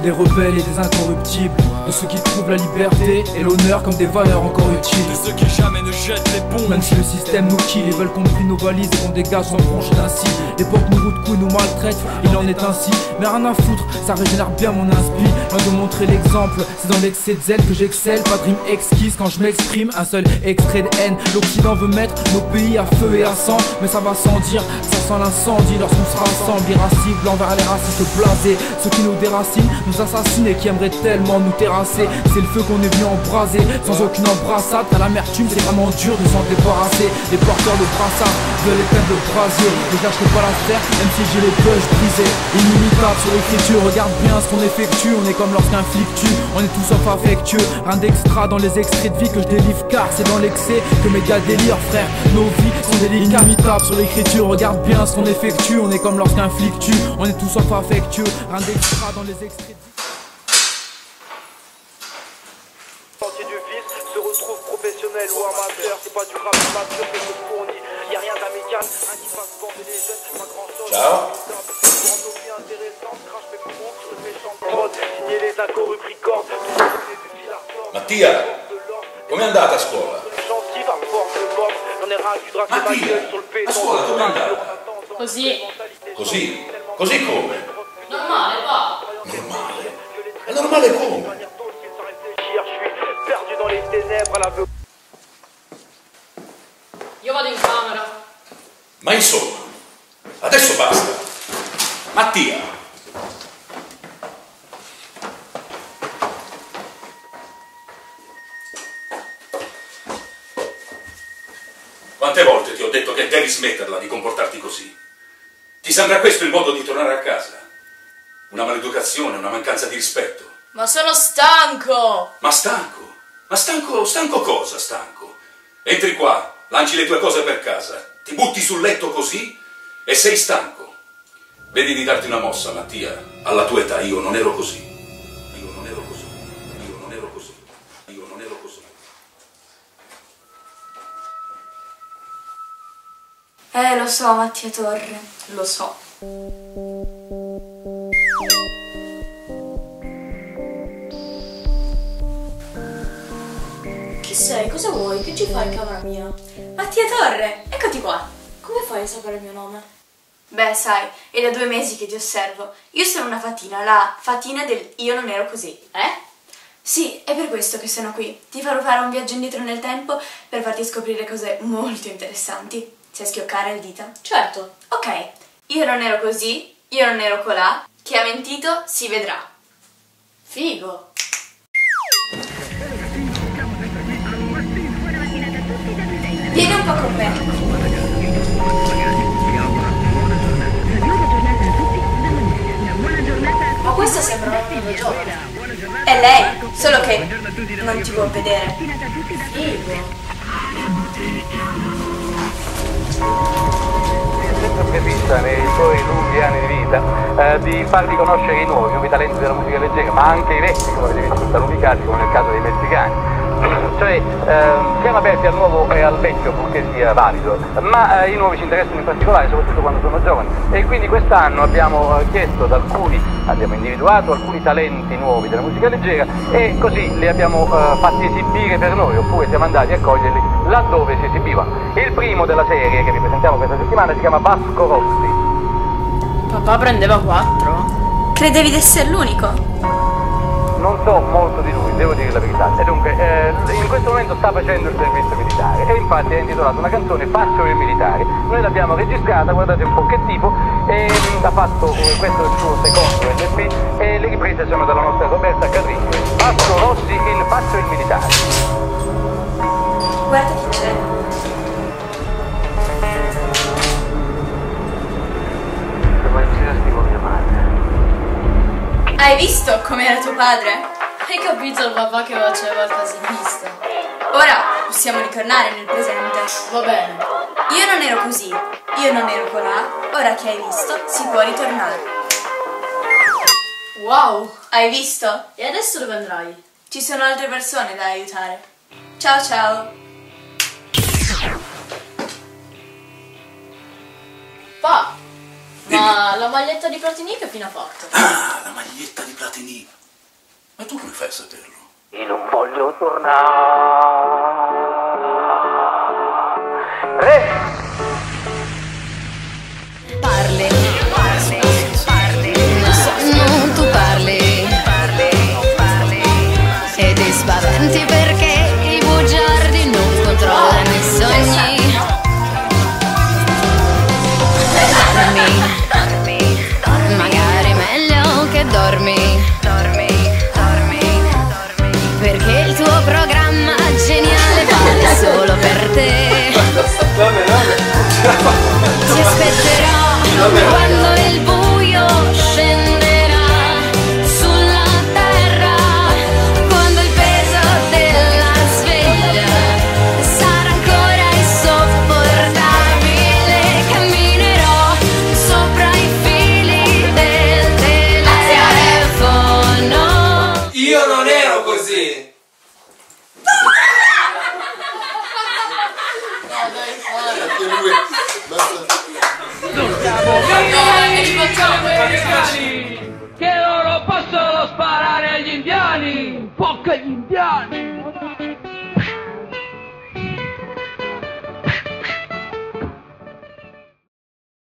des rebelles et des incorruptibles, de ceux qui trouvent la liberté et l'honneur comme des valeurs encore utiles, de ceux qui jamais ne jettent les bombes. Même si le système nous kill, ils veulent qu'on plie nos valises et qu'on dégage sans broncher d'ainsi. L'époque nous roule de coups, nous maltraite, il en est ainsi. Mais rien à foutre, ça régénère bien mon inspi. Loin de montrer l'exemple, c'est dans l'excès de zèle que j'excelle. Pas de rime exquise quand je m'exprime, un seul extrait de haine. L'Occident veut mettre nos pays à feu et à sang, mais ça va sans dire, ça sent l'incendie lorsqu'on se rassemble. Irascible envers les racistes blasés, ceux qui nous déracinent, nous assassinent et qui aimeraient tellement nous terrasser. C'est le feu qu'on est venu embraser, sans aucune embrassade. Car l'amertume c'est vraiment dur de s'en débarrasser. Les porteurs de brassards veulent éteindre le brasier, mais je lâcherai pas l'affaire même si j'ai les poches brisées. Inimitable sur l'écriture, regarde bien ce qu'on effectue. On est comme lorsqu'un flic tue, on est tout sauf affectueux. Rien d'extra dans les extraits de vie que je délivre, car c'est dans l'excès que mes gars délirent, frère. Nos vies sont délicates. Inimitable sur l'écriture, regarde bien ce qu'on effectue. On est comme lorsqu'un flic tue, on est tout sauf affectueux. Rien d'extra dans les extraits de vie. Du vice se retrouve professionnel ou amateur, c'est pas du rap amateur que je fournis, y'a rien d'amical, un qui fasse bander les jeunes, pas grand chose. Ciao. Pour nos vies intéressantes, crache mes poumons sur le méchant prod, signer les incorrupts records, Mattia, com'è andata a scuola? gentil à force de mort, j'en ai ras du drac et ma gueule sur le a béton. scuola com'è andata? Così. Così? Così come? Normale, va. Normale? È normale come? Perdu dans les ténèbres à la vue. Io vado in camera. Ma insomma, adesso basta. Mattia! Quante volte ti ho detto che devi smetterla di comportarti così? Ti sembra questo il modo di tornare a casa? Una maleducazione, una mancanza di rispetto. Ma sono stanco! Ma stanco? Ma stanco cosa, stanco? Entri qua, lanci le tue cose per casa, ti butti sul letto così e sei stanco. Vedi di darti una mossa, Mattia. Alla tua età io non ero così. Io non ero così. Io non ero così. Io non ero così. Lo so, Mattia Torre, lo so. Chi sei? Cosa vuoi? Che ci fai in camera mia? Mattia Torre, eccoti qua. Come fai a sapere il mio nome? Beh, sai, è da 2 mesi che ti osservo. Io sono una fatina, la fatina del io non ero così. Sì, è per questo che sono qui. Ti farò fare un viaggio indietro nel tempo per farti scoprire cose molto interessanti. Sai schioccare le dita? Certo. Ok, io non ero così, io non ero colà. Chi ha mentito si vedrà. Figo. Vieni un po' con me. Ma questa sembra una nuova giovane. È lei, solo che non ti può vedere. Figo. Sempre prevista nei suoi lunghi anni di vita di farvi conoscere i nuovi talenti della musica leggera, ma anche i vecchi, come avete visto in taluni casi, come nel caso dei messicani. Cioè siamo aperti al nuovo e al vecchio purché sia valido, ma i nuovi ci interessano in particolare, soprattutto quando sono giovani, e quindi quest'anno abbiamo chiesto ad alcuni, abbiamo individuato alcuni talenti nuovi della musica leggera e così li abbiamo fatti esibire per noi, oppure siamo andati a coglierli laddove si esibivano. Il primo della serie che vi presentiamo questa settimana si chiama Vasco Rossi. Papà prendeva 4? Credevi di essere l'unico? Non so molto di lui, devo dire la verità, e dunque in questo momento sta facendo il servizio militare e infatti ha intitolato una canzone Faccio il militare. Noi l'abbiamo registrata, guardate un po' che tipo, e ha fatto, questo è il suo secondo LP e le riprese sono dalla nostra Roberta Carriccio. Vasco Rossi in Faccio il militare. Guarda chi c'è. Ma entusiasti con mia madre. Hai visto com'era tuo padre? Hai capito il papà che faceva il casinista? Ora possiamo ritornare nel presente. Va bene. Io non ero così, io non ero colà, ora che hai visto si può ritornare. Wow. Hai visto? E adesso dove andrai? Ci sono altre persone da aiutare. Ciao ciao. Pa. Ma la maglietta di Platini che fine ha fatto? Ah, la maglietta di Platini. Ma tu come fai a saperlo? Io non voglio tornare.